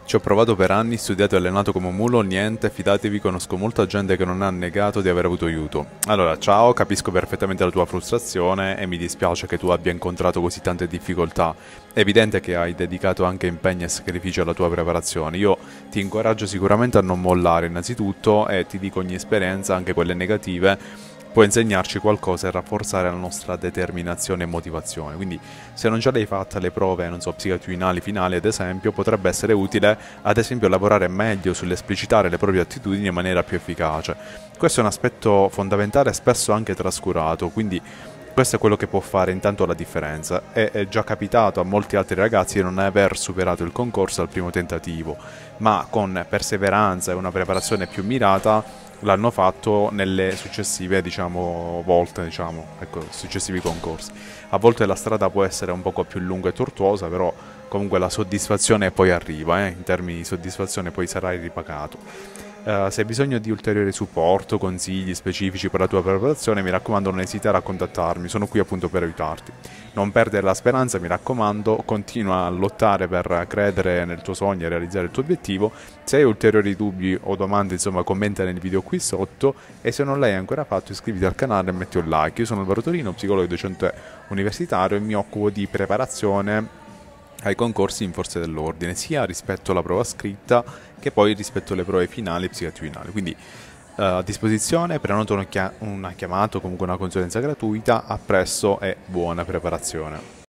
Ci ho provato per anni, studiato e allenato come un mulo, niente, fidatevi, conosco molta gente che non ha negato di aver avuto aiuto. Allora, ciao, capisco perfettamente la tua frustrazione e mi dispiace che tu abbia incontrato così tante difficoltà. È evidente che hai dedicato anche impegno e sacrificio alla tua preparazione. Io ti incoraggio sicuramente a non mollare innanzitutto e ti dico ogni esperienza, anche quelle negative, può insegnarci qualcosa e rafforzare la nostra determinazione e motivazione. Quindi, se non ce l'hai fatta le prove, non so, psicoattuinali finali, ad esempio, potrebbe essere utile, ad esempio, lavorare meglio sull'esplicitare le proprie attitudini in maniera più efficace. Questo è un aspetto fondamentale e spesso anche trascurato, quindi questo è quello che può fare intanto la differenza. È già capitato a molti altri ragazzi di non aver superato il concorso al primo tentativo, ma con perseveranza e una preparazione più mirata l'hanno fatto nelle successive, diciamo, volte, diciamo, ecco, successivi concorsi. A volte la strada può essere un poco più lunga e tortuosa, però comunque la soddisfazione poi arriva, in termini di soddisfazione poi sarai ripagato. Se hai bisogno di ulteriore supporto, consigli specifici per la tua preparazione, mi raccomando non esitare a contattarmi, sono qui appunto per aiutarti. Non perdere la speranza, mi raccomando, continua a lottare per credere nel tuo sogno e realizzare il tuo obiettivo. Se hai ulteriori dubbi o domande, insomma, commenta nel video qui sotto e se non l'hai ancora fatto iscriviti al canale e metti un like. Io sono Alvaro Torino, psicologo e docente universitario e mi occupo di preparazione ai concorsi in forze dell'ordine, sia rispetto alla prova scritta che poi rispetto alle prove finali e psicoattuinali. Quindi a disposizione, prenota una chiamata o comunque una consulenza gratuita, a presto e buona preparazione.